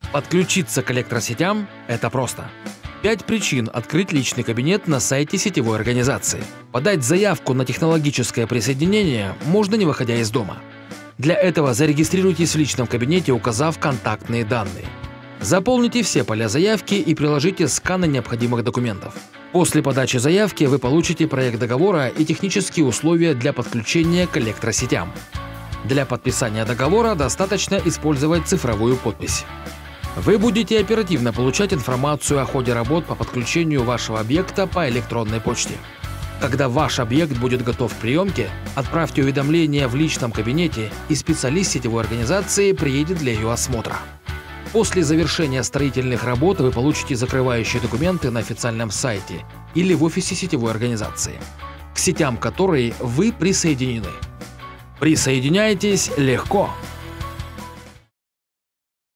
Подключиться к электросетям – это просто. 5 причин открыть личный кабинет на сайте сетевой организации. Подать заявку на технологическое присоединение можно, не выходя из дома. Для этого зарегистрируйтесь в личном кабинете, указав контактные данные. Заполните все поля заявки и приложите сканы необходимых документов. После подачи заявки вы получите проект договора и технические условия для подключения к электросетям. Для подписания договора достаточно использовать цифровую подпись. Вы будете оперативно получать информацию о ходе работ по подключению вашего объекта по электронной почте. Когда ваш объект будет готов к приемке, отправьте уведомление в личном кабинете, и специалист сетевой организации приедет для ее осмотра. После завершения строительных работ вы получите закрывающие документы на официальном сайте или в офисе сетевой организации, к сетям которой вы присоединены. Присоединяйтесь легко!